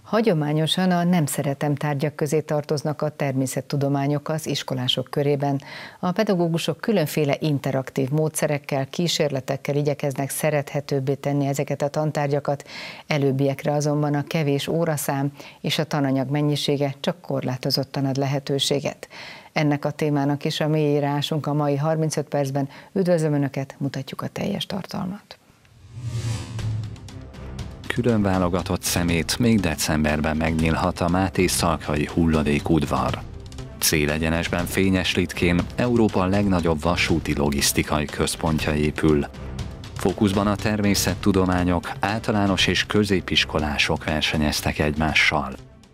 Hagyományosan a nem szeretem tárgyak közé tartoznak a természettudományok az iskolások körében. A pedagógusok különféle interaktív módszerekkel, kísérletekkel igyekeznek szerethetőbbé tenni ezeket a tantárgyakat, előbbiekre azonban a kevés óraszám és a tananyag mennyisége csak korlátozottan ad lehetőséget. Ennek a témának is a mélyére ásunk a mai 35 percben. Üdvözlöm Önöket, mutatjuk a teljes tartalmat. Külön válogatott szemét még decemberben megnyílhat a Mátészalkai hulladékudvar. Célegyenesben Fényeslitkén Európa legnagyobb vasúti logisztikai központja épül. Fókuszban a természettudományok, általános és középiskolások versenyeztek egymással.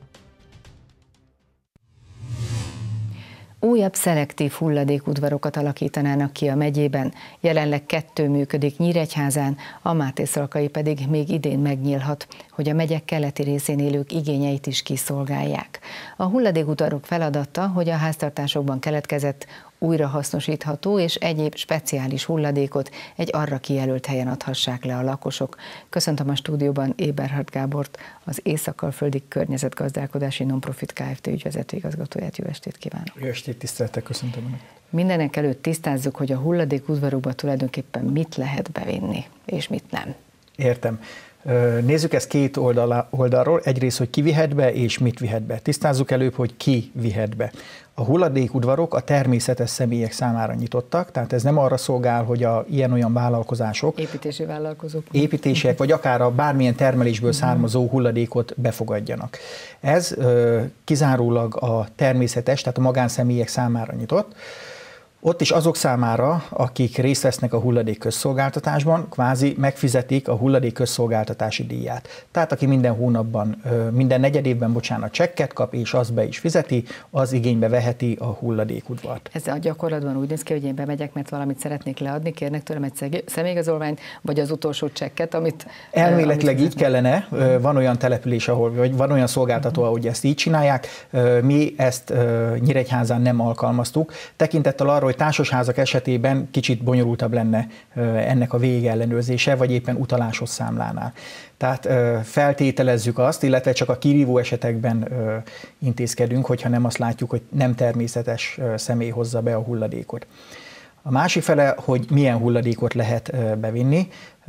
Újabb szelektív hulladékudvarokat alakítanának ki a megyében, jelenleg 2 működik Nyíregyházán, a Mátészalkai pedig még idén megnyílhat, hogy a megye keleti részén élők igényeit is kiszolgálják. A hulladékudvarok feladata, hogy a háztartásokban keletkezett, újrahasznosítható és egyéb speciális hulladékot egy arra kijelölt helyen adhassák le a lakosok. Köszöntöm a stúdióban Eberhard Gábort, az Észak-Alföldi Környezetgazdálkodási Nonprofit Kft. Ügyvezető igazgatóját. Jó estét kívánok! Jó estét, tisztelettel köszöntöm Önöket! Mindenek előtt tisztázzuk, hogy a hulladékudvarokba tulajdonképpen mit lehet bevinni, és mit nem. Értem. Nézzük ezt két oldalról. Egyrészt, hogy ki vihet be, és mit vihet be. Tisztázzuk előbb, hogy ki vihet be. A hulladékudvarok a természetes személyek számára nyitottak, tehát ez nem arra szolgál, hogy ilyen-olyan vállalkozások, építési vállalkozók, építések, vagy akár a bármilyen termelésből származó hulladékot befogadjanak. Ez kizárólag a természetes, tehát a magánszemélyek számára nyitott. Ott is azok számára, akik részt vesznek a hulladékközszolgáltatásban, kvázi megfizetik a hulladékközszolgáltatási díját. Tehát aki minden hónapban, minden negyedévben, csekket kap, és azt be is fizeti, az igénybe veheti a hulladékudvart. Ez a gyakorlatban úgy néz ki, hogy én bemegyek, mert valamit szeretnék leadni, kérnek tőlem egy személyigazolványt, vagy az utolsó csekket, amit... Elméletileg így kellene, van olyan település, vagy van olyan szolgáltató, ahogy ezt így csinálják, mi ezt Nyíregyházán nem alkalmaztuk, tekintettel arra, hogy társasházak esetében kicsit bonyolultabb lenne ennek a végellenőrzése, vagy éppen utalásos számlánál. Tehát feltételezzük azt, illetve csak a kirívó esetekben intézkedünk, hogyha nem azt látjuk, hogy nem természetes személy hozza be a hulladékot. A másik fele, hogy milyen hulladékot lehet bevinni,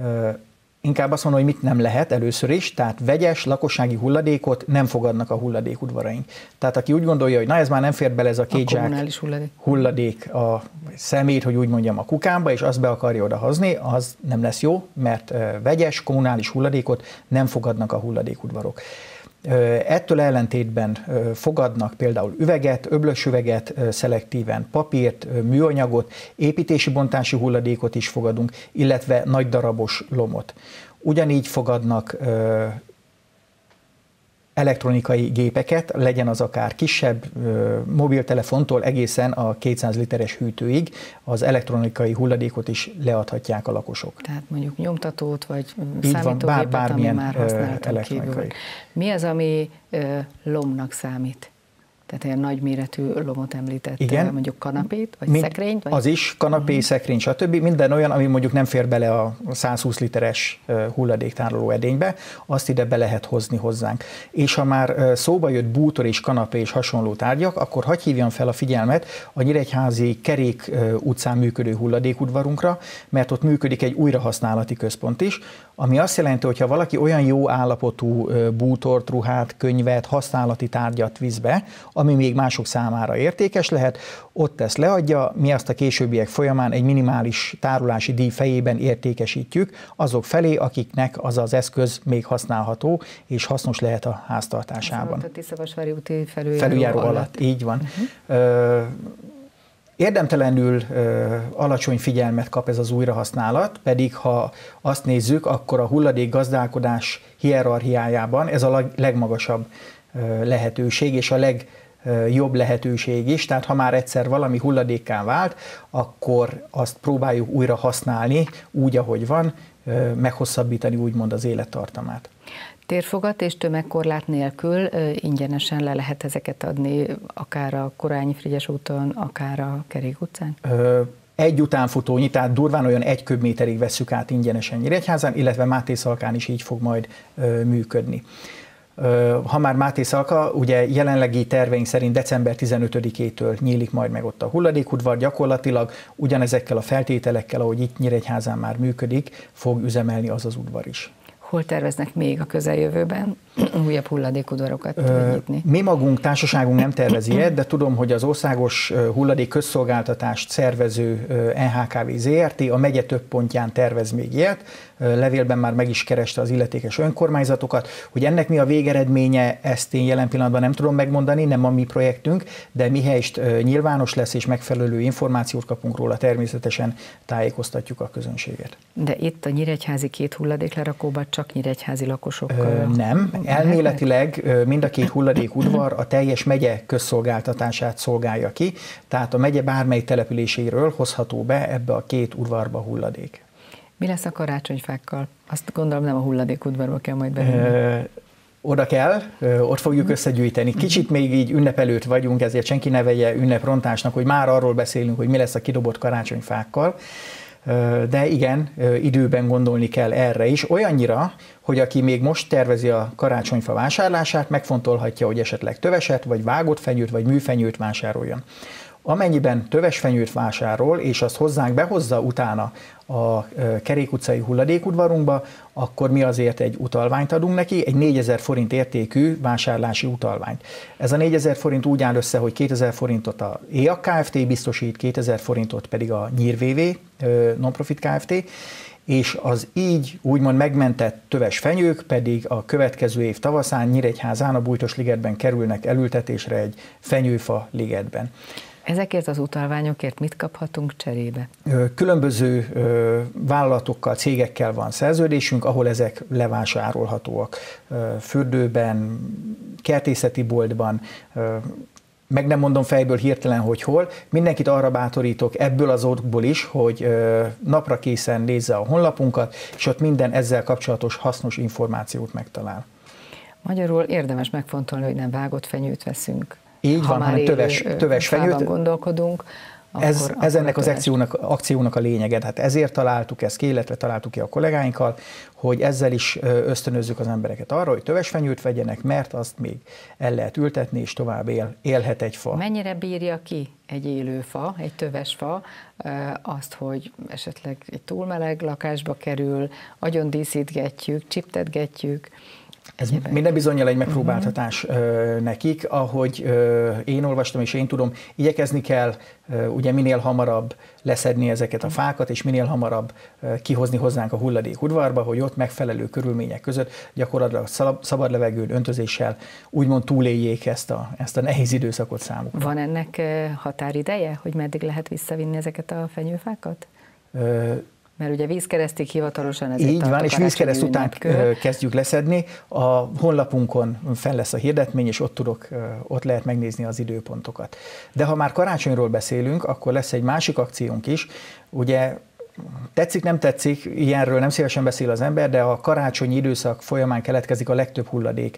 inkább azt mondom, hogy mit nem lehet először is, tehát vegyes, lakossági hulladékot nem fogadnak a hulladékudvaraink. Tehát aki úgy gondolja, hogy na ez már nem fér bele ez a két zsák hulladék a szemét, hogy úgy mondjam, a kukámba, és azt be akarja odahozni, az nem lesz jó, mert vegyes, kommunális hulladékot nem fogadnak a hulladékudvarok. Ettől ellentétben fogadnak például üveget, öblös üveget, szelektíven papírt, műanyagot, építési bontási hulladékot is fogadunk, illetve nagy darabos lomot. Ugyanígy fogadnak elektronikai gépeket, legyen az akár kisebb, mobiltelefontól egészen a 200 literes hűtőig, az elektronikai hulladékot is leadhatják a lakosok. Tehát mondjuk nyomtatót, vagy számítógépet, ami már használtan kívül. Mi az, ami lomnak számít? Tehát ilyen nagyméretű lomot említett, igen, mondjuk kanapét, vagy szekrényt? Vagy? Az is, kanapé, szekrény, stb. Minden olyan, ami mondjuk nem fér bele a 120 literes hulladéktároló edénybe, azt ide be lehet hozni hozzánk. És ha már szóba jött bútor és kanapé és hasonló tárgyak, akkor hadd hívjam fel a figyelmet a Nyíregyházi Kerék utcán működő hulladékudvarunkra, mert ott működik egy újrahasználati központ is, ami azt jelenti, hogy ha valaki olyan jó állapotú bútort, ruhát, könyvet, használati tárgyat visz be, ami még mások számára értékes lehet, ott ezt leadja, mi azt a későbbiek folyamán egy minimális tárolási díj fejében értékesítjük azok felé, akiknek az az eszköz még használható és hasznos lehet a háztartásában. Ez a Tiszavasvári úti felüljáró alatt. Így van. Érdemtelenül alacsony figyelmet kap ez az újrahasználat, pedig ha azt nézzük, akkor a hulladékgazdálkodás hierarchiájában ez a legmagasabb lehetőség, és a legjobb lehetőség is. Tehát ha már egyszer valami hulladékká vált, akkor azt próbáljuk újra használni úgy, ahogy van, meghosszabbítani úgymond az élettartamát. Térfogat és tömegkorlát nélkül ingyenesen le lehet ezeket adni, akár a Korányi-Frigyes úton, akár a Kerék utcán? Egy utánfutónyi, tehát durván olyan 1 köbméterig vesszük át ingyenesen Nyíregyházán, illetve Mátészalkán is így fog majd működni. Ha már Máté Szalka, ugye jelenlegi terveink szerint december 15-től nyílik majd meg ott a hulladékudvar, gyakorlatilag ugyanezekkel a feltételekkel, ahogy itt Nyíregyházán már működik, fog üzemelni az az udvar is. Hol terveznek még a közeljövőben újabb hulladékudvarokat nyitni? Mi magunk, társaságunk nem tervezi ilyet, de tudom, hogy az országos hulladék közszolgáltatást szervező NHKV Zrt. A megye több pontján tervez még ilyet. Levélben már meg is kereste az illetékes önkormányzatokat. Hogy ennek mi a végeredménye, ezt én jelen pillanatban nem tudom megmondani, nem a mi projektünk, de mihelyest nyilvános lesz és megfelelő információt kapunk róla, természetesen tájékoztatjuk a közönséget. De itt a nyíregyházi 2 hulladéklerakóban csak nyíregyházi lakosok? Nem. Elméletileg mind a 2 hulladékudvar a teljes megye közszolgáltatását szolgálja ki, tehát a megye bármely településéről hozható be ebbe a 2 udvarba hulladék. Mi lesz a karácsonyfákkal? Azt gondolom nem a hulladékudvarba kell majd bevinni. Oda kell, ott fogjuk összegyűjteni. Kicsit még így ünnep előtt vagyunk, ezért senki ne vegye ünneprontásnak, hogy már arról beszélünk, hogy mi lesz a kidobott karácsonyfákkal. De igen, időben gondolni kell erre is, olyannyira, hogy aki még most tervezi a karácsonyfa vásárlását, megfontolhatja, hogy esetleg töveset, vagy vágott fenyőt, vagy műfenyőt vásároljon. Amennyiben töves fenyőt vásárol, és azt hozzánk behozza utána a Kerék utcai hulladékudvarunkba, akkor mi azért egy utalványt adunk neki, egy 4000 forint értékű vásárlási utalványt. Ez a 4000 forint úgy áll össze, hogy 2000 forintot a EAK Kft. Biztosít, 2000 forintot pedig a Nyír VV Nonprofit Kft. És az így úgymond megmentett töves fenyők pedig a következő év tavaszán Nyíregyházán a Bújtos-ligetben kerülnek elültetésre egy fenyőfa ligetben. Ezekért az utalványokért mit kaphatunk cserébe? Különböző vállalatokkal, cégekkel van szerződésünk, ahol ezek levásárolhatóak. Fürdőben, kertészeti boltban, meg nem mondom fejből hirtelen, hogy hol. Mindenkit arra bátorítok ebből az okból is, hogy napra készen nézze a honlapunkat, és ott minden ezzel kapcsolatos hasznos információt megtalál. Magyarul érdemes megfontolni, hogy nem vágott fenyőt veszünk. Így van, hanem töves fenyőt. Gondolkodunk, ez ennek az akciónak a lényege. Hát ezért találtuk ezt ki, illetve találtuk ki a kollégáinkkal, hogy ezzel is ösztönözzük az embereket arra, hogy töves fenyőt vegyenek, mert azt még el lehet ültetni, és tovább élhet egy fa. Mennyire bírja ki egy élő fa, egy töves fa, azt, hogy esetleg egy túlmeleg lakásba kerül, agyon díszítgetjük, csiptetgetjük? Ez minden bizonnyal egy megpróbáltatás nekik, ahogy én olvastam és én tudom, igyekezni kell ugye minél hamarabb leszedni ezeket a fákat, és minél hamarabb kihozni hozzánk a hulladékudvarba, hogy ott megfelelő körülmények között gyakorlatilag szabad levegőn, öntözéssel úgymond túléljék ezt a nehéz időszakot számukra. Van ennek határideje, hogy meddig lehet visszavinni ezeket a fenyőfákat? Mert ugye vízkeresztig hivatalosan ezért így van, és vízkereszt után kezdjük leszedni. A honlapunkon fenn lesz a hirdetmény, és ott lehet megnézni az időpontokat. De ha már karácsonyról beszélünk, akkor lesz egy másik akciónk is. Ugye tetszik, nem tetszik, ilyenről nem szívesen beszél az ember, de a karácsonyi időszak folyamán keletkezik a legtöbb hulladék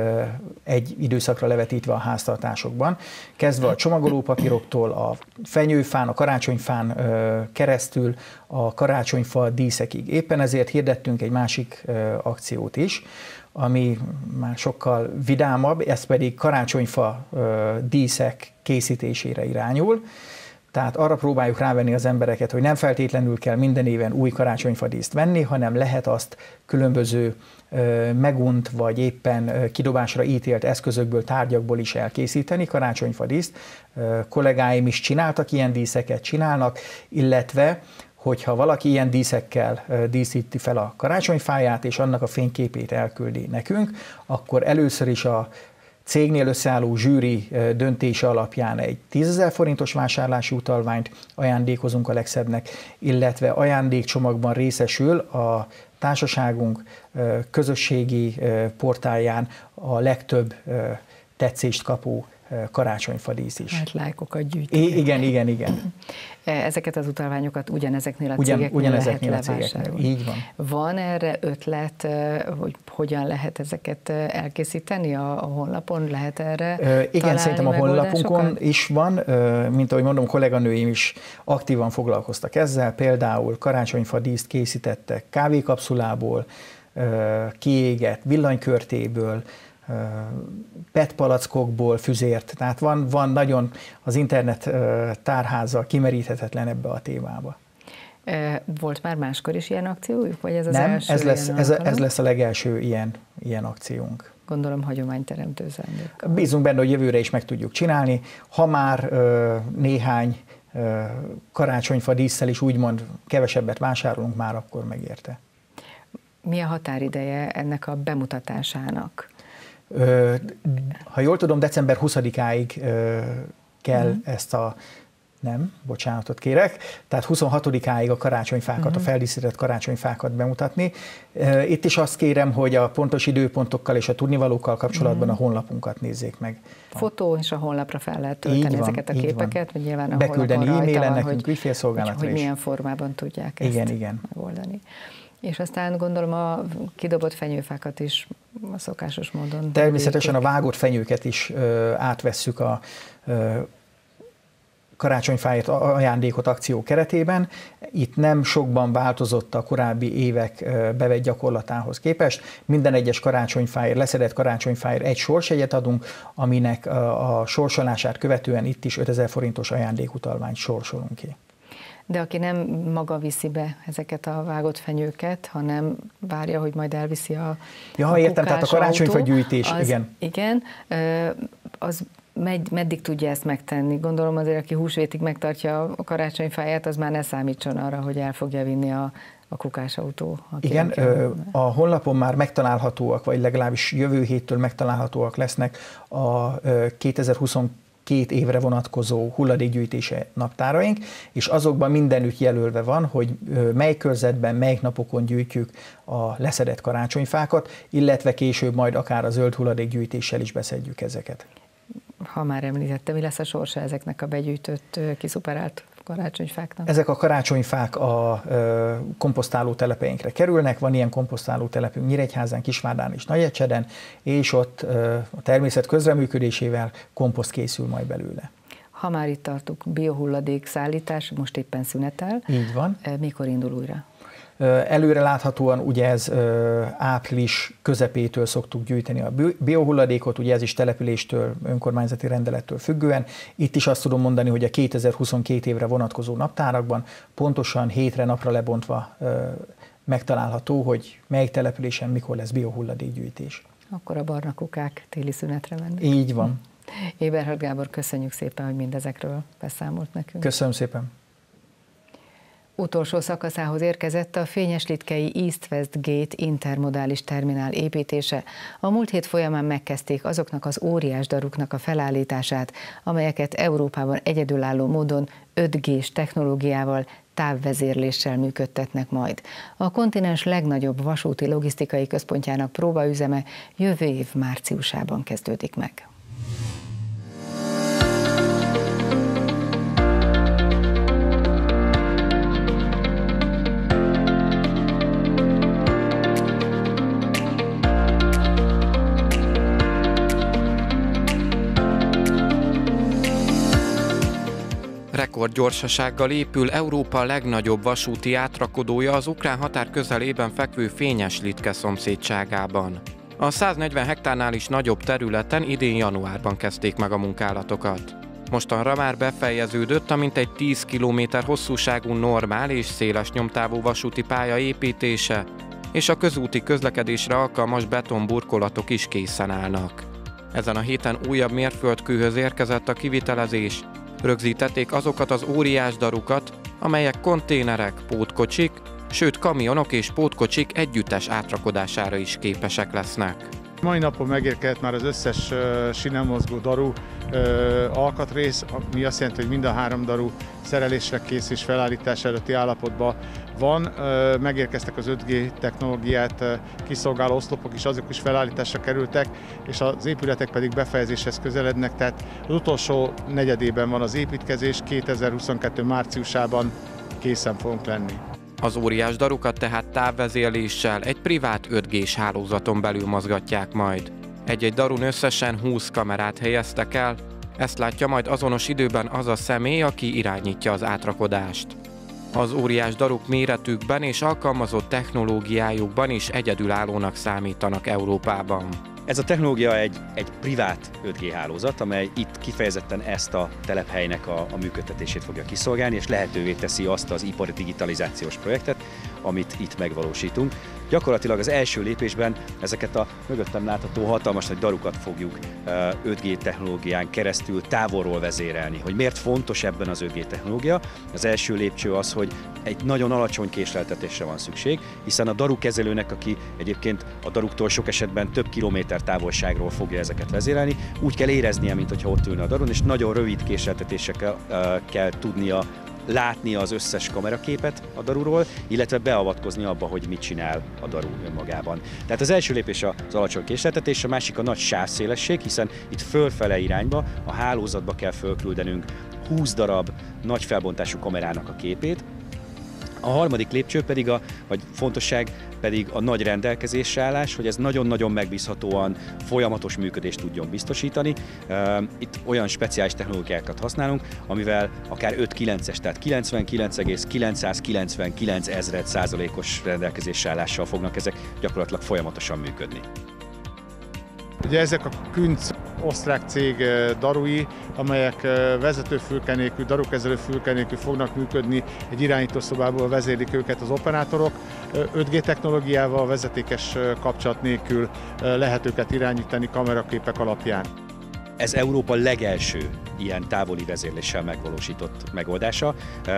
egy időszakra levetítve a háztartásokban. Kezdve a csomagolópapíroktól, a fenyőfán, a karácsonyfán keresztül, a karácsonyfa díszekig. Éppen ezért hirdettünk egy másik akciót is, ami már sokkal vidámabb, ez pedig karácsonyfa díszek készítésére irányul. Tehát arra próbáljuk rávenni az embereket, hogy nem feltétlenül kell minden éven új karácsonyfadíszt venni, hanem lehet azt különböző megunt vagy éppen kidobásra ítélt eszközökből, tárgyakból is elkészíteni karácsonyfadíszt. Kollégáim is csináltak ilyen díszeket, csinálnak, illetve hogyha valaki ilyen díszekkel díszíti fel a karácsonyfáját, és annak a fényképét elküldi nekünk, akkor először is a cégnél összeálló zsűri döntése alapján egy 10 000 forintos vásárlási utalványt ajándékozunk a legszebbnek, illetve ajándékcsomagban részesül a társaságunk közösségi portálján a legtöbb tetszést kapó karácsonyfadísz is. Hát lájkokat gyűjteni. Igen. Ezeket az utalványokat ugyanezeknél a cégeknél lehet levásárolni. Így van. Van erre ötlet, hogy hogyan lehet ezeket elkészíteni a honlapon? Lehet erre igen, szerintem a honlapunkon is van, mint ahogy mondom, kolléganőim is aktívan foglalkoztak ezzel, például karácsonyfadíszt készítettek kávékapszulából, kiégett villanykörtéből, PET palackokból füzért, tehát van nagyon az internet tárháza kimeríthetetlen ebbe a témába. Volt már máskor is ilyen akciójuk, vagy ez az Nem, első ez lesz a legelső ilyen akciónk. Gondolom hagyományteremtő szándékkal. Bízunk benne, hogy jövőre is meg tudjuk csinálni. Ha már néhány karácsonyfa dísszel is úgymond kevesebbet vásárolunk, már akkor megérte. Mi a határideje ennek a bemutatásának? Ha jól tudom, december 20-áig kell ezt a... Nem, bocsánatot kérek. Tehát 26-áig a karácsonyfákat, a feldíszített karácsonyfákat bemutatni. Itt is azt kérem, hogy a pontos időpontokkal és a tudnivalókkal kapcsolatban a honlapunkat nézzék meg. Fotó és a honlapra fel lehet tölteni ezeket a képeket, vagy nyilván a beküldeni e-mailen nekünk, ügyfélszolgálatra hogy milyen formában tudják ezt megoldani. És aztán gondolom a kidobott fenyőfákat is a szokásos módon. Természetesen a vágott fenyőket is átvesszük a karácsonyfáért ajándékot akció keretében. Itt nem sokban változott a korábbi évek bevett gyakorlatához képest. Minden egyes karácsonyfáért, leszedett karácsonyfáért egy sorsjegyet adunk, aminek a sorsolását követően itt is 5000 forintos ajándékutalványt sorsolunk ki. De aki nem maga viszi be ezeket a vágott fenyőket, hanem várja, hogy majd elviszi a értem, tehát a karácsonyfa gyűjtés, igen, az meddig tudja ezt megtenni? Gondolom azért, aki húsvétig megtartja a karácsonyfáját, az már ne számítson arra, hogy el fogja vinni a kukásautó. Igen, a honlapon már megtalálhatóak, vagy legalábbis jövő héttől megtalálhatóak lesznek a 2022 évre vonatkozó hulladékgyűjtése naptáraink, és azokban mindenütt jelölve van, hogy mely körzetben, melyik napokon gyűjtjük a leszedett karácsonyfákat, illetve később majd akár a zöld hulladékgyűjtéssel is beszedjük ezeket. Ha már említette, mi lesz a sorsa ezeknek a begyűjtött, kiszuperált karácsonyfáknak? Ezek a karácsonyfák a komposztáló telepeinkre kerülnek, van ilyen komposztáló telepünk Nyíregyházán, Kisvárdán és Nagyecseden, és ott a természet közreműködésével komposzt készül majd belőle. Ha már itt tartunk, biohulladék szállítás, most éppen szünetel. Így van. Mikor indul újra? Előre láthatóan ugye ez április közepétől szoktuk gyűjteni a biohulladékot, ugye ez is településtől, önkormányzati rendelettől függően. Itt is azt tudom mondani, hogy a 2022 évre vonatkozó naptárakban pontosan 7 napra lebontva megtalálható, hogy melyik településen mikor lesz biohulladékgyűjtés. Akkor a barna kukák téli szünetre mennek. Így van. Eberhard Gábor, köszönjük szépen, hogy mindezekről beszámolt nekünk. Köszönöm szépen. Utolsó szakaszához érkezett a Fényeslitkei East-West Gate intermodális terminál építése. A múlt hét folyamán megkezdték azoknak az óriás daruknak a felállítását, amelyeket Európában egyedülálló módon 5G-s technológiával, távvezérléssel működtetnek majd. A kontinens legnagyobb vasúti logisztikai központjának próbaüzeme jövő év márciusában kezdődik meg. Rekordgyorsasággal épül Európa legnagyobb vasúti átrakodója az ukrán határ közelében fekvő Fényeslitka szomszédságában. A 140 hektárnál is nagyobb területen idén januárban kezdték meg a munkálatokat. Mostanra már befejeződött a mintegy 10 km hosszúságú normál és széles nyomtávú vasúti pálya építése, és a közúti közlekedésre alkalmas betonburkolatok is készen állnak. Ezen a héten újabb mérföldkőhöz érkezett a kivitelezés. Rögzítették azokat az óriás darukat, amelyek konténerek, pótkocsik, sőt kamionok és pótkocsik együttes átrakodására is képesek lesznek. Mai napon megérkezett már az összes sínen mozgó daru alkatrész, ami azt jelenti, hogy mind a 3 daru szerelésre kész és felállítás előtti állapotban van. Megérkeztek az 5G technológiát kiszolgáló oszlopok is, azok is felállításra kerültek, és az épületek pedig befejezéshez közelednek, tehát az utolsó negyedében van az építkezés, 2022 márciusában készen fogunk lenni. Az óriás darukat tehát távvezérléssel egy privát 5G-s hálózaton belül mozgatják majd. Egy-egy darun összesen 20 kamerát helyeztek el, ezt látja majd azonos időben az a személy, aki irányítja az átrakodást. Az óriás daruk méretükben és alkalmazott technológiájukban is egyedülállónak számítanak Európában. Ez a technológia egy privát 5G hálózat, amely itt kifejezetten ezt a telephelynek a működtetését fogja kiszolgálni, és lehetővé teszi azt az ipari digitalizációs projektet, amit itt megvalósítunk. Gyakorlatilag az első lépésben ezeket a mögöttem látható hatalmas nagy darukat fogjuk 5G technológián keresztül távolról vezérelni. Hogy miért fontos ebben az 5G technológia? Az első lépcső az, hogy egy nagyon alacsony késleltetésre van szükség, hiszen a darukezelőnek, aki egyébként a daruktól sok esetben több kilométer távolságról fogja ezeket vezérelni, úgy kell éreznie, mintha ott ülne a darun, és nagyon rövid késleltetésekkel kell tudnia látni az összes kameraképet a daruról, illetve beavatkozni abba, hogy mit csinál a daru önmagában. Tehát az első lépés az alacsony késleltetés, a másik a nagy sávszélesség, hiszen itt fölfele irányba a hálózatba kell fölküldenünk 20 darab nagy felbontású kamerának a képét. A harmadik lépcső pedig, vagy fontosság pedig a nagy rendelkezésre állás, hogy ez nagyon-nagyon megbízhatóan folyamatos működést tudjon biztosítani. Itt olyan speciális technológiákat használunk, amivel akár 5-9-es, tehát 99,999% rendelkezésre állással fognak ezek gyakorlatilag folyamatosan működni. Ugye ezek a Künc osztrák cég darui, amelyek vezetőfülke nélkül, darukezelő fülke nélkül fognak működni, egy irányítószobából vezérlik őket az operátorok. 5G technológiával, vezetékes kapcsolat nélkül lehet őket irányítani kameraképek alapján. Ez Európa legelső ilyen távoli vezérléssel megvalósított megoldása.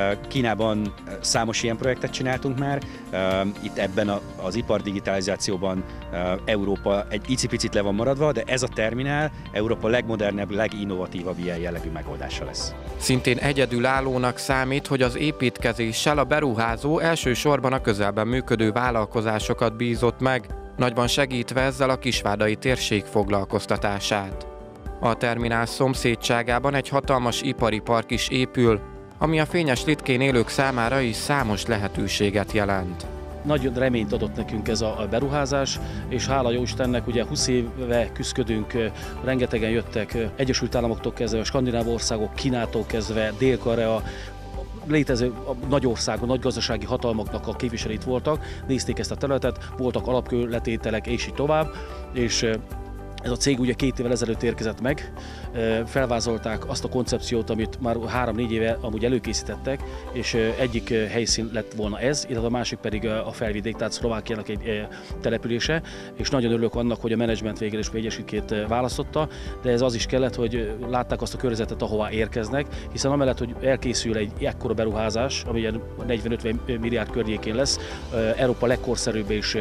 Kínában számos ilyen projektet csináltunk már. Itt ebben az ipardigitalizációban Európa egy icipicit le van maradva, de ez a terminál Európa legmodernebb, leginnovatívabb ilyen jellegű megoldása lesz. Szintén egyedülállónak számít, hogy az építkezéssel a beruházó elsősorban a közelben működő vállalkozásokat bízott meg, nagyban segítve ezzel a kisvárdai térség foglalkoztatását. A terminál szomszédságában egy hatalmas ipari park is épül, ami a Fényes-Litkén élők számára is számos lehetőséget jelent. Nagy reményt adott nekünk ez a beruházás, és hála jó Istennek, ugye 20 éve küzdködünk, rengetegen jöttek Egyesült Államoktól kezdve, Skandináv országok, Kínától kezdve, Dél-Korea, létező nagy országok, nagy gazdasági hatalmaknak a képviselői voltak, nézték ezt a területet, voltak alapkőletételek és így tovább, és ez a cég ugye 2 évvel ezelőtt érkezett meg, felvázolták azt a koncepciót, amit már 3-4 éve amúgy előkészítettek, és egyik helyszín lett volna ez, illetve a másik pedig a Felvidék, tehát Szlovákiának egy települése, és nagyon örülök annak, hogy a menedzsment végül is Fényes-Litkét választotta, de ez az is kellett, hogy látták azt a körzetet, ahová érkeznek, hiszen amellett, hogy elkészül egy ekkora beruházás, ami 40-50 milliárd környékén lesz, Európa legkorszerűbb és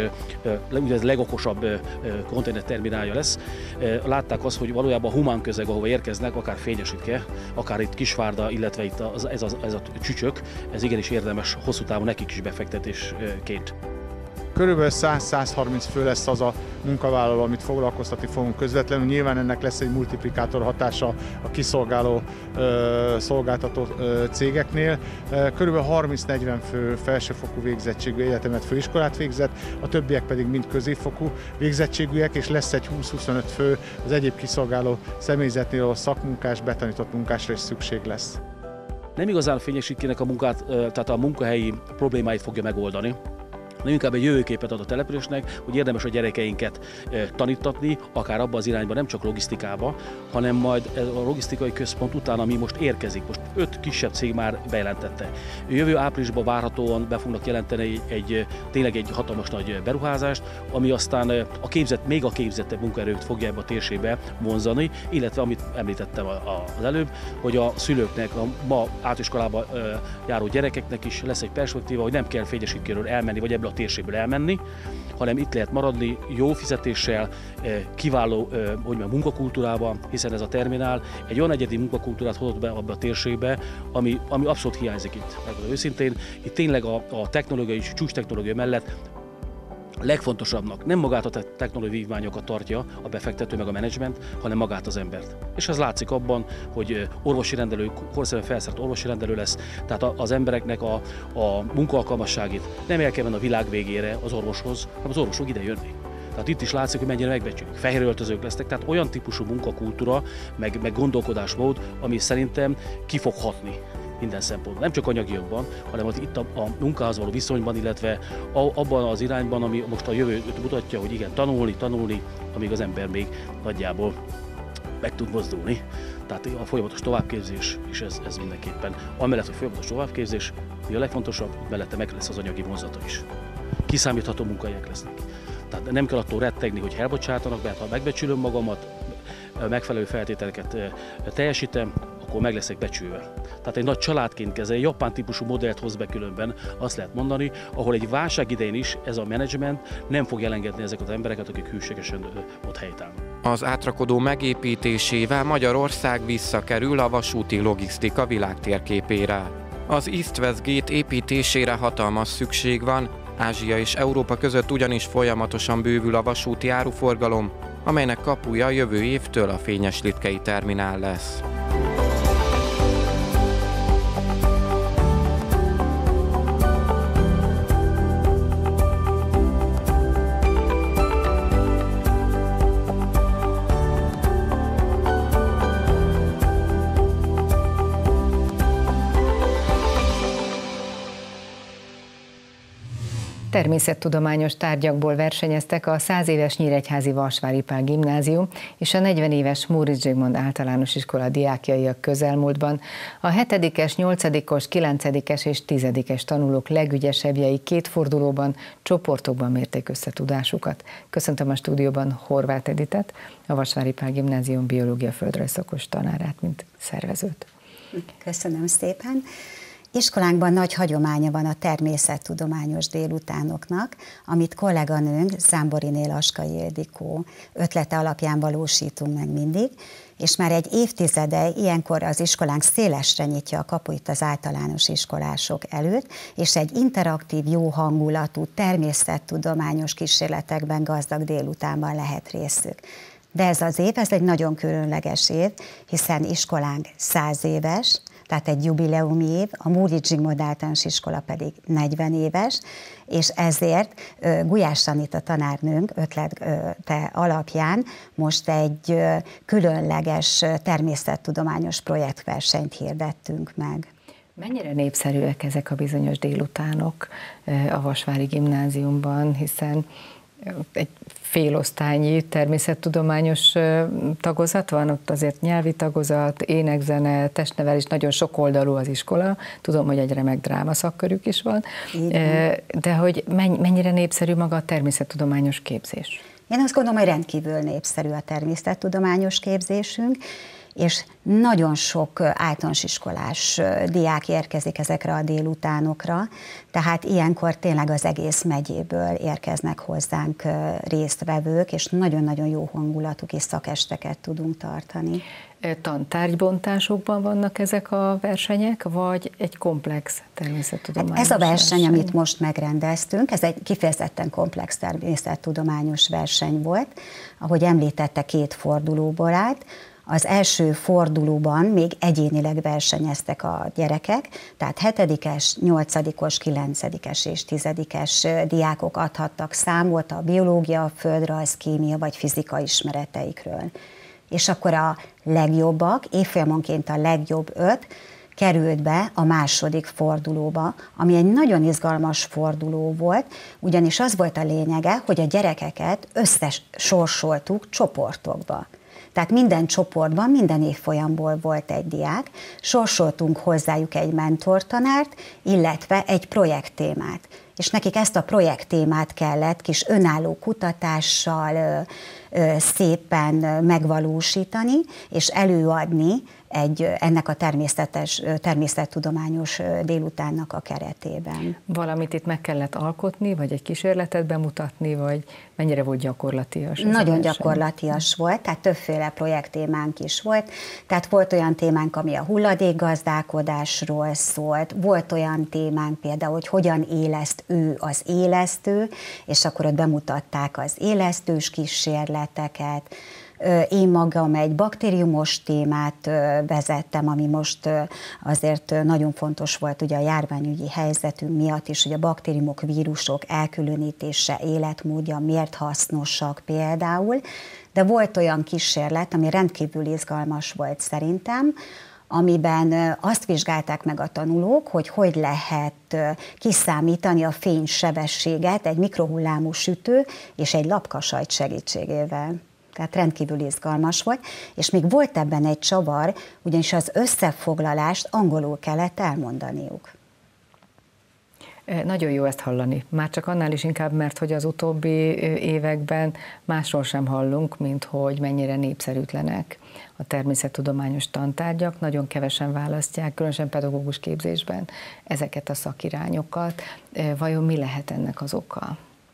legokosabb konténerterminálja lesz. Látták azt, hogy valójában a humán közeg, ahova érkeznek, akár Fényes-Litke, akár itt Kisvárda, illetve itt ez a Csücsök, ez igenis érdemes hosszú távon nekik is befektetésként. Körülbelül 100-130 fő lesz az a munkavállaló, amit foglalkoztatni fogunk közvetlenül. Nyilván ennek lesz egy multiplikátor hatása a kiszolgáló szolgáltató cégeknél. Körülbelül 30-40 fő felsőfokú végzettségű egyetemet, főiskolát végzett, a többiek pedig mind középfokú végzettségűek, és lesz egy 20-25 fő az egyéb kiszolgáló személyzetnél, ahol szakmunkás, betanított munkásra is szükség lesz. Nem igazán Fényes-Litkének a munkát, tehát a munkahelyi problémáit fogja megoldani, hanem inkább egy jövőképet ad a településnek, hogy érdemes a gyerekeinket tanítatni, akár abba az irányba, nem csak logisztikába, hanem majd a logisztikai központ után, ami most érkezik. Most 5 kisebb cég már bejelentette. Jövő áprilisban várhatóan be fognak jelenteni tényleg egy hatalmas nagy beruházást, ami aztán még a képzettebb munkaerőt fogja ebbe a térségbe vonzani, illetve amit említettem az előbb, hogy a szülőknek, a ma átiskolába járó gyerekeknek is lesz egy perspektíva, hogy nem kell Fényes-Litkéről elmenni, vagy ebből a térségből elmenni, hanem itt lehet maradni jó fizetéssel, kiváló munkakultúrában, hiszen ez a terminál egy olyan egyedi munkakultúrát hozott be abba a térségbe, ami abszolút hiányzik itt. Őszintén, itt tényleg a technológiai, csúcs technológia mellett legfontosabbnak nem magát a technológiai vívmányokat tartja a befektető meg a menedzsment, hanem magát az embert. És ez látszik abban, hogy orvosi rendelő, korszerűen felszerelt orvosi rendelő lesz, tehát az embereknek a munkaalkalmasságét nem el kell menni a világ végére az orvoshoz, hanem az orvos fog ide jönni. Tehát itt is látszik, hogy mennyire megbecsülik. Fehér öltözők lesznek, tehát olyan típusú munkakultúra, meg gondolkodásmód, ami szerintem ki fog hatni minden szempontból. Nem csak anyagiakban, hanem itt a munkához való viszonyban, illetve abban az irányban, ami most a jövőt mutatja, hogy igen, tanulni, amíg az ember még nagyjából meg tud mozdulni. Tehát a folyamatos továbbképzés, és ez mindenképpen. Amellett, hogy folyamatos továbbképzés, mi a legfontosabb, mellette meg lesz az anyagi vonzata is. Kiszámítható munkahelyek lesznek. Tehát nem kell attól rettegni, hogy elbocsátanak, mert ha megbecsülöm magamat, megfelelő feltételeket teljesítem, akkor meg leszek becsülve. Tehát egy nagy családként kezel, egy japán típusú modellt hoz be különben, azt lehet mondani, ahol egy válság idején is ez a menedzsment nem fog elengedni ezeket az embereket, akik hűségesen ott helytállnak. Az átrakodó megépítésével Magyarország visszakerül a vasúti logisztika világtérképére. Az East-West Gate építésére hatalmas szükség van, Ázsia és Európa között ugyanis folyamatosan bővül a vasúti áruforgalom, amelynek kapuja jövő évtől a Fényes-Litkei terminál lesz. Természettudományos tárgyakból versenyeztek a 100 éves Nyíregyházi Vasvári Pál Gimnázium és a 40 éves Móricz Zsigmond Általános Iskola diákjai a közelmúltban. A 7-es, 8-os, 9-es és 10-es tanulók legügyesebbjei két fordulóban, csoportokban mérték összetudásukat. Köszöntöm a stúdióban Horváth Editet, a Vasvári Pál Gimnázium biológia földrajz szakos tanárát, mint szervezőt. Köszönöm szépen. Iskolánkban nagy hagyománya van a természettudományos délutánoknak, amit kolléganőnk, Zámboriné Laskai Ildikó ötlete alapján valósítunk meg mindig, és már egy évtizede ilyenkor az iskolánk szélesre nyitja a kapuit az általános iskolások előtt, és egy interaktív, jó hangulatú, természettudományos kísérletekben gazdag délutánban lehet részük. De ez az év, ez egy nagyon különleges év, hiszen iskolánk 100 éves, tehát egy jubileumi év, a Móricz Zsigmond Általános Iskola pedig 40 éves, és ezért Gulyás Anita tanárnőnk ötlete alapján most egy különleges természettudományos projektversenyt hirdettünk meg. Mennyire népszerűek ezek a bizonyos délutánok a Vasvári Gimnáziumban, hiszen egy félosztálynyi természettudományos tagozat van, ott azért nyelvi tagozat, énekzene, testnevelés, nagyon sokoldalú az iskola, tudom, hogy egy remek dráma szakkörük is van, de hogy mennyire népszerű maga a természettudományos képzés? Én azt gondolom, hogy rendkívül népszerű a természettudományos képzésünk, és nagyon sok általános iskolás diák érkezik ezekre a délutánokra, tehát ilyenkor tényleg az egész megyéből érkeznek hozzánk résztvevők, és nagyon-nagyon jó hangulatú kis szakesteket tudunk tartani. Tantárgybontásokban vannak ezek a versenyek, vagy egy komplex természettudományos Ez a verseny, amit most megrendeztünk, ez egy kifejezetten komplex természettudományos verseny volt, ahogy említette, 2 fordulóból állt. Az első fordulóban még egyénileg versenyeztek a gyerekek, tehát 7-es, 8-os, 9-es és 10-es diákok adhattak számot a biológia, földrajz, kémia vagy fizika ismereteikről. És akkor a legjobbak, évfolyamonként a legjobb 5 került be a második fordulóba, ami egy nagyon izgalmas forduló volt, ugyanis az volt a lényege, hogy a gyerekeket összesorsoltuk csoportokba. Tehát minden csoportban, minden évfolyamból volt egy diák, sorsoltunk hozzájuk egy mentortanárt, illetve egy projekttémát. És nekik ezt a projekttémát kellett kis önálló kutatással szépen megvalósítani, és előadni ennek a természettudományos délutánnak a keretében. Valamit itt meg kellett alkotni, vagy egy kísérletet bemutatni, vagy mennyire volt gyakorlatias? Nagyon gyakorlatias volt, tehát többféle projekttémánk is volt. Tehát volt olyan témánk, ami a hulladékgazdálkodásról szólt, volt olyan témánk például, hogy hogyan éleszt ő az élesztő, és akkor ott bemutatták az élesztős kísérleteket. Én magam egy baktériumos témát vezettem, ami most azért nagyon fontos volt ugye a járványügyi helyzetünk miatt is, hogy a baktériumok, vírusok elkülönítése, életmódja miért hasznosak például, de volt olyan kísérlet, ami rendkívül izgalmas volt szerintem, amiben azt vizsgálták meg a tanulók, hogy lehet kiszámítani a fénysebességet egy mikrohullámú sütő és egy lapkasajt segítségével. Tehát rendkívül izgalmas volt, és még volt ebben egy csavar, ugyanis az összefoglalást angolul kellett elmondaniuk. Nagyon jó ezt hallani. Már csak annál is inkább, mert hogy az utóbbi években másról sem hallunk, mint hogy mennyire népszerűtlenek a természettudományos tantárgyak. Nagyon kevesen választják, különösen pedagógus képzésben ezeket a szakirányokat. Vajon mi lehet ennek az oka?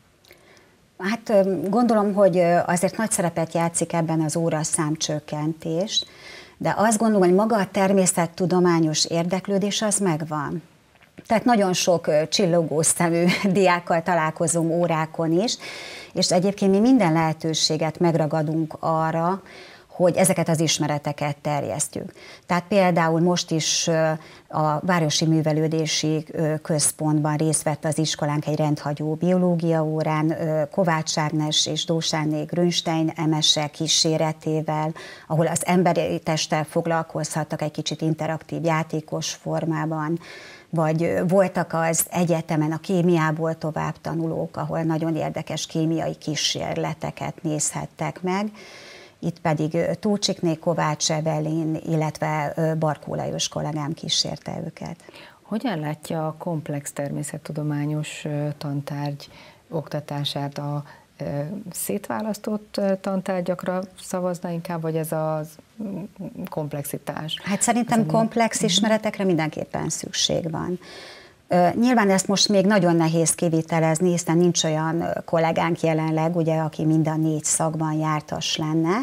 Hát gondolom, hogy azért nagy szerepet játszik ebben az óraszám csökkentés, de azt gondolom, hogy maga a természettudományos érdeklődés az megvan. Tehát nagyon sok csillogó szemű diákkal találkozom órákon is, és egyébként mi minden lehetőséget megragadunk arra, hogy ezeket az ismereteket terjesztjük. Tehát például most is a Városi Művelődési Központban részt vett az iskolánk egy rendhagyó biológia órán, Kovács Ágnes és Dósáné Grünstein emese kíséretével, ahol az emberi testtel foglalkozhattak egy kicsit interaktív játékos formában, vagy voltak az egyetemen a kémiából tovább tanulók, ahol nagyon érdekes kémiai kísérleteket nézhettek meg. Itt pedig Túlcsikné Kovács Evelin, illetve Barkó Lajos kollégám kísérte őket. Hogyan látja a komplex természettudományos tantárgy oktatását? A szétválasztott tantárgyakra szavazna inkább, vagy ez a komplexitás? Hát szerintem komplex ismeretekre mindenképpen szükség van. Nyilván ezt most még nagyon nehéz kivitelezni, hiszen nincs olyan kollégánk jelenleg, ugye, aki mind a 4 szakban jártas lenne,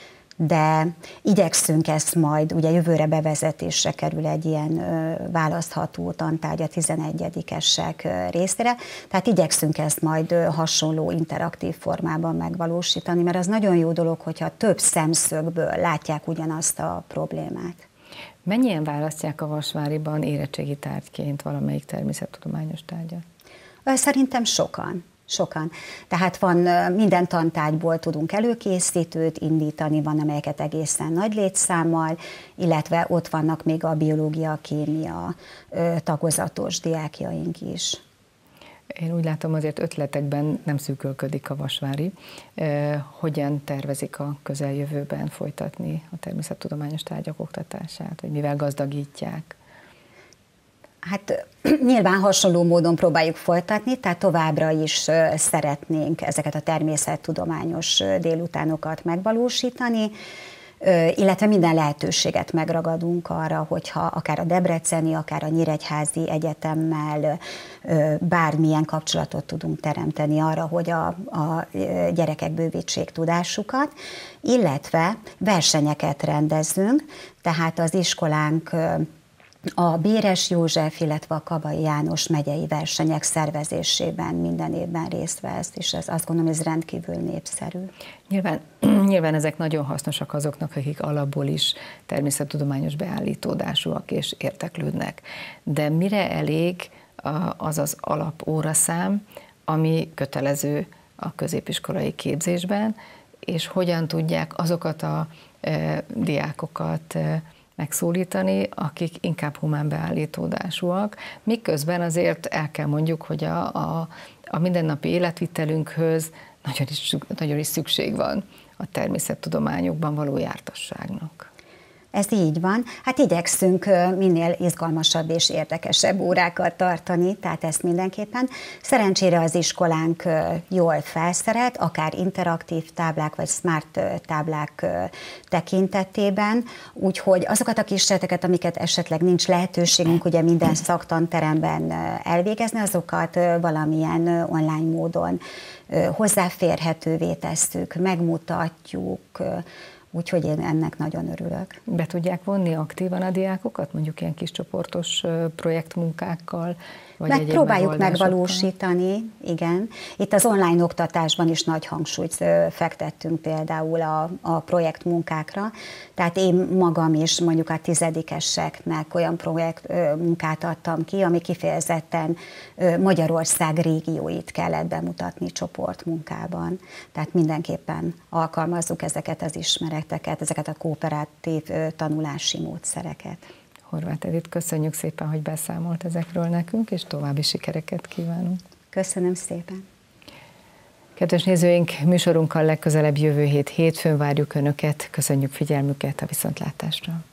de igyekszünk ezt majd, ugye jövőre bevezetésre kerül egy ilyen választható tantárgy a 11-esek részére, tehát igyekszünk ezt majd hasonló interaktív formában megvalósítani, mert az nagyon jó dolog, hogyha több szemszögből látják ugyanazt a problémát. Mennyien választják a Vasváriban érettségi tárgyként valamelyik természettudományos tárgyat? Szerintem sokan. Tehát van, minden tantárgyból tudunk előkészítőt indítani, van amelyeket egészen nagy létszámmal, illetve ott vannak még a biológia, kémia tagozatos diákjaink is. Én úgy látom, azért ötletekben nem szűkölködik a Vasvári. Hogyan tervezik a közeljövőben folytatni a természettudományos tárgyak oktatását, vagy mivel gazdagítják? Hát nyilván hasonló módon próbáljuk folytatni, tehát továbbra is szeretnénk ezeket a természettudományos délutánokat megvalósítani, illetve minden lehetőséget megragadunk arra, hogyha akár a debreceni, akár a nyíregyházi egyetemmel bármilyen kapcsolatot tudunk teremteni arra, hogy a gyerekek bővítsék tudásukat, illetve versenyeket rendezzünk, tehát az iskolánk a Béres József, illetve a Kabai János megyei versenyek szervezésében minden évben részt vesz, és ez, azt gondolom, ez rendkívül népszerű. Nyilván ezek nagyon hasznosak azoknak, akik alapból is természettudományos beállítódásúak és érdeklődnek. De mire elég az az alapóraszám, ami kötelező a középiskolai képzésben, és hogyan tudják azokat a diákokat megszólítani, akik inkább humán beállítódásúak, miközben azért el kell mondjuk, hogy a mindennapi életvitelünkhöz nagyon is szükség van a természettudományokban való jártasságnak. Ez így van. Hát igyekszünk minél izgalmasabb és érdekesebb órákat tartani, tehát ezt mindenképpen. Szerencsére az iskolánk jól felszerelt, akár interaktív táblák vagy smart táblák tekintetében, úgyhogy azokat a kísérleteket, amiket esetleg nincs lehetőségünk ugye minden szaktanteremben elvégezni, azokat valamilyen online módon hozzáférhetővé tesszük, megmutatjuk, úgyhogy én ennek nagyon örülök. Be tudják vonni aktívan a diákokat, mondjuk ilyen kis csoportos projektmunkákkal, Megpróbáljuk megvalósítani, igen. Itt az online oktatásban is nagy hangsúlyt fektettünk például a projektmunkákra. Tehát én magam is mondjuk a 10-eseknek olyan projektmunkát adtam ki, ami kifejezetten Magyarország régióit kellett bemutatni csoportmunkában. Tehát mindenképpen alkalmazzuk ezeket az ismereteket, ezeket a kooperatív tanulási módszereket. Horváth Edit, köszönjük szépen, hogy beszámolt ezekről nekünk, és további sikereket kívánunk. Köszönöm szépen. Kedves nézőink, műsorunkkal legközelebb jövő hétfőn várjuk Önöket. Köszönjük figyelmüket, a viszontlátásra.